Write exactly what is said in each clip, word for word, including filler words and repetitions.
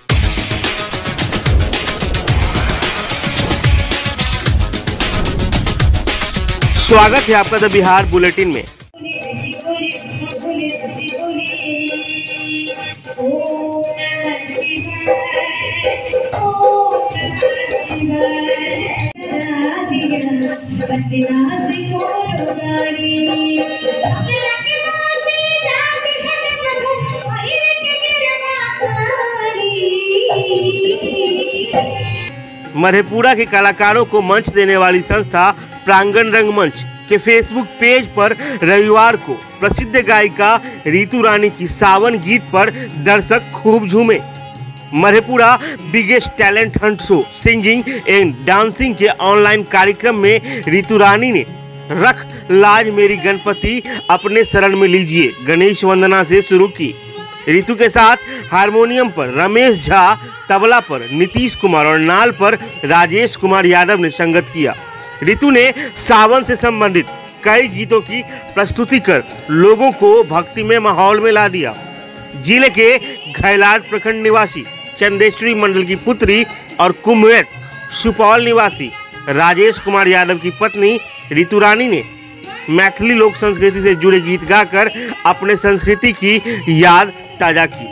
स्वागत है आपका द बिहार बुलेटिन में। मधेपुरा के कलाकारों को मंच देने वाली संस्था प्रांगण रंगमंच के फेसबुक पेज पर रविवार को प्रसिद्ध गायिका ऋतु रानी की सावन गीत पर दर्शक खूब झूमे। Madhepura biggest talent hunt show singing and dancing के ऑनलाइन कार्यक्रम में ऋतु रानी ने रख लाज मेरी गणपति अपने शरण में लीजिए गणेश वंदना से शुरू की। ऋतु के साथ हारमोनियम पर रमेश झा, तबला पर नीतीश कुमार और नाल पर राजेश कुमार यादव ने संगत किया। ऋतु ने सावन से संबंधित कई गीतों की प्रस्तुति कर लोगों को भक्तिमय माहौल में ला दिया। जिले के घैलाट प्रखंड निवासी चंदेश्वरी मंडल की पुत्री और कुम्भवेत सुपौल निवासी राजेश कुमार यादव की पत्नी ऋतु रानी ने मैथिली लोक संस्कृति से जुड़े गीत गाकर अपने संस्कृति की याद ताजा की।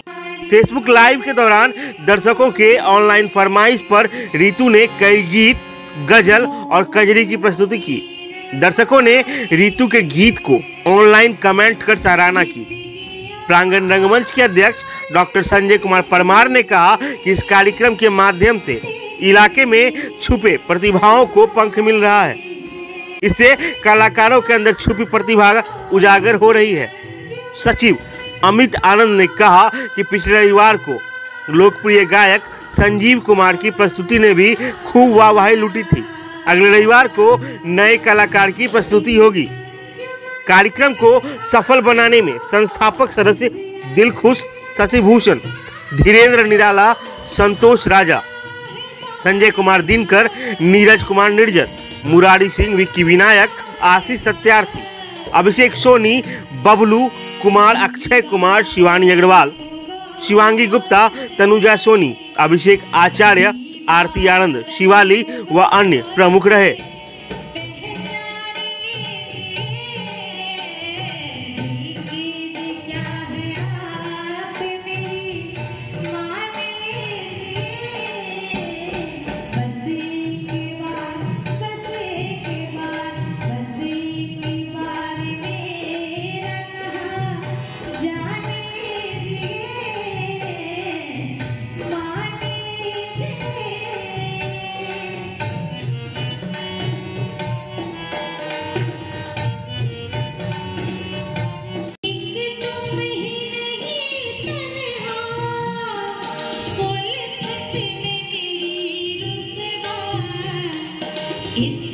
फेसबुक लाइव के दौरान दर्शकों के ऑनलाइन फरमाइश पर ऋतु ने कई गीत, गजल और कजरी की प्रस्तुति की। दर्शकों ने ऋतु के गीत को ऑनलाइन कमेंट कर सराहना की। प्रांगण रंगमंच के अध्यक्ष डॉक्टर संजय कुमार परमार ने कहा कि इस कार्यक्रम के माध्यम से इलाके में छुपे प्रतिभाओं को पंख मिल रहा है। इससे कलाकारों के अंदर छुपी प्रतिभा उजागर हो रही है। सचिव अमित आनंद ने कहा कि पिछले रविवार को लोकप्रिय गायक संजीव कुमार की प्रस्तुति ने भी खूब वाहवाही लूटी थी। अगले रविवार को नए कलाकार की प्रस्तुति होगी। कार्यक्रम को सफल बनाने में संस्थापक सदस्य दिलखुश शशिभूषण, धीरेन्द्र निराला, संतोष राजा, संजय कुमार दिनकर, नीरज कुमार निर्जर, मुरारी सिंह, विक्की विनायक, आशीष सत्यार्थी, अभिषेक सोनी, बबलू कुमार, अक्षय कुमार, शिवानी अग्रवाल, शिवांगी गुप्ता, तनुजा सोनी, अभिषेक आचार्य, आरती आनंद, शिवाली व अन्य प्रमुख रहे। If